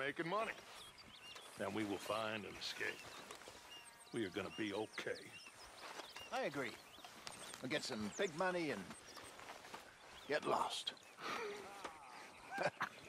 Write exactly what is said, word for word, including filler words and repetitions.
making money. And we will find an escape. We are gonna be okay. I agree. We'll get some big money and get lost.